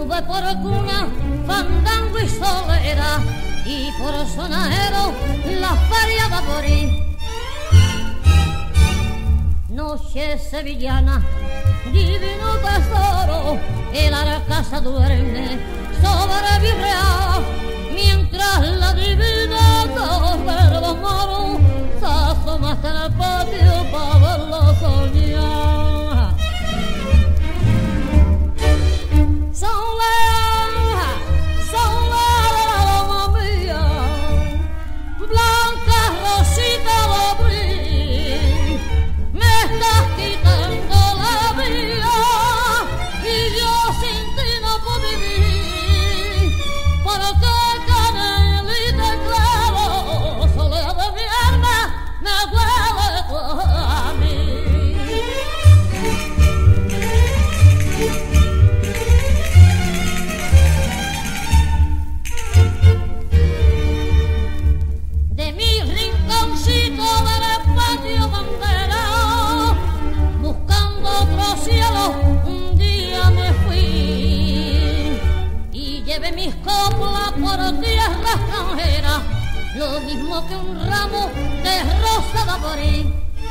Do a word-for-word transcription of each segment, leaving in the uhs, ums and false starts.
tuve por cuna fandango y solera, y por sonajero la feria de Borí. Noche sevillana, divino tesoro, el arcasa duerme sobre Virreal, mientras la divina torre de los moros se asoma hasta en el patio para verlo soñar. Soledad, soledad, alma mía, blanca rosita de brillo, me estás quitando la vida y yo sin ti no puedo vivir. Porque canelita claro, soledad de mi alma, me huele a mí. De mi rinconcito del patio bandera, buscando otro cielo, un día me fui y llevé mis coplas por tierra extranjera, lo mismo que un ramo de rosa de Borí.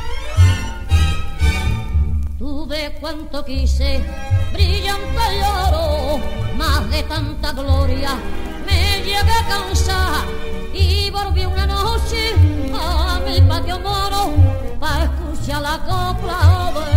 Tuve cuanto quise, brillante y oro, más de tanta gloria me llegué a cansar y volví una noche a mi patio moro para escuchar la copla de